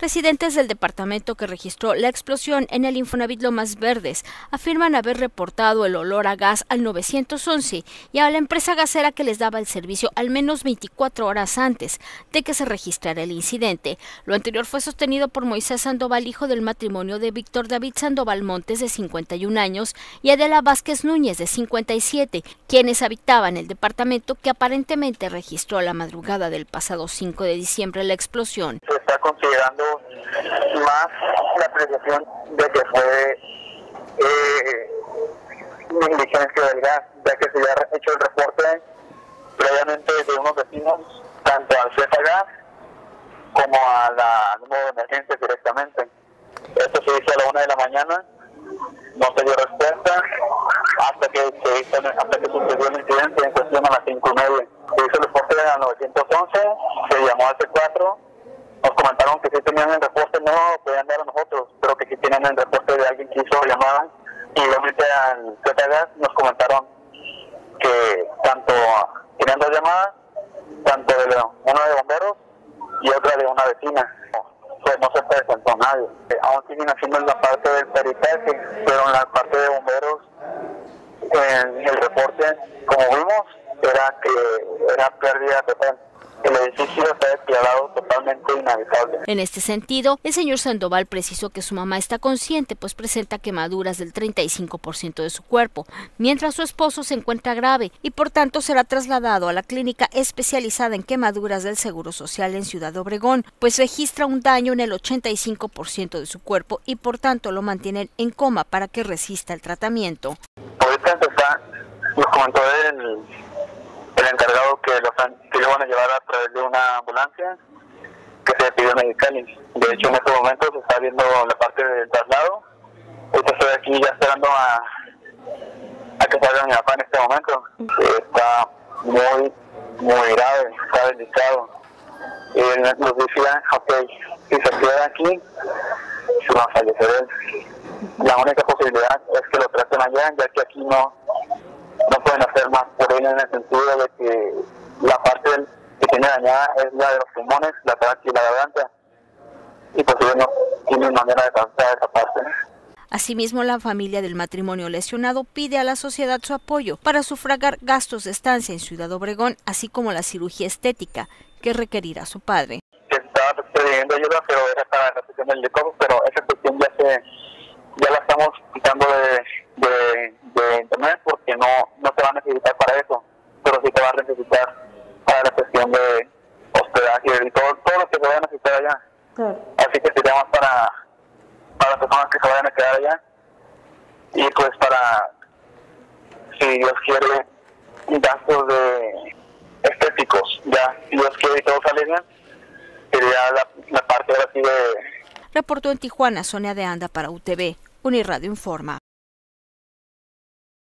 Residentes del departamento que registró la explosión en el Infonavit Lomas Verdes afirman haber reportado el olor a gas al 911 y a la empresa gasera que les daba el servicio al menos 24 horas antes de que se registrara el incidente. Lo anterior fue sostenido por Moisés Sandoval, hijo del matrimonio de Víctor David Sandoval Montes, de 51 años, y Adela Vázquez Núñez, de 57, quienes habitaban el departamento que aparentemente registró la madrugada del pasado 5 de diciembre la explosión. Se está considerando más la apreciación de que fue negligencia del gas, ya que se había hecho el reporte previamente de unos vecinos, tanto al Gas como a la número de emergencia directamente. Esto se hizo a la 1 de la mañana, no se dio respuesta hasta que sucedió el incidente en cuestión a las 5:30. Se hizo el reporte al 911, se llamó al C4. Nos comentaron que sí tenían el reporte, no podían dar a nosotros, pero que sí tenían el reporte de alguien que hizo llamada. Y igualmente al Gas nos comentaron que tanto tenían dos llamadas, tanto de una de bomberos y otra de una vecina. Pues no se presentó nadie. Aún siguen haciendo la parte del peritaje, pero en la parte de bomberos, en el reporte, como vimos, era que era pérdida total. El edificio está declarado totalmente inhabitable. En este sentido, el señor Sandoval precisó que su mamá está consciente, pues presenta quemaduras del 35% de su cuerpo, mientras su esposo se encuentra grave y por tanto será trasladado a la clínica especializada en quemaduras del Seguro Social en Ciudad Obregón, pues registra un daño en el 85% de su cuerpo y por tanto lo mantienen en coma para que resista el tratamiento. Ahorita nos comentó el encargado que lo van a llevar a través de una ambulancia que se pidió Mexicali. De hecho, en este momento se está viendo la parte del traslado. Ahorita estoy aquí ya esperando a que salga mi papá en este momento. Está muy grave, está delicado. Y él nos decía, ok, si se queda aquí, se va a fallecer él. La única posibilidad es que lo traten allá, ya que aquí no pueden hacer más por él, en el sentido de que la parte que tiene dañada es la de los pulmones, la tráquea y la garganta, y pues ellos no tienen manera de tratar esa parte. Asimismo, la familia del matrimonio lesionado pide a la sociedad su apoyo para sufragar gastos de estancia en Ciudad Obregón, así como la cirugía estética que requerirá su padre. Se estaba pidiendo ayuda, pero era para la cuestión del decoro, pero esa cuestión ya la estamos quitando de internet, porque no se va a necesitar para eso, pero sí se va a necesitar para la cuestión de hospedaje y todo lo que se vaya a necesitar allá. Así que sería más para las personas que se vayan a quedar allá, y pues para, si Dios quiere, gastos estéticos, ya, si Dios quiere y todo sale bien, sería la parte ahora sí de... Reportó en Tijuana Sonia de Anda para UTV, Unirradio Informa.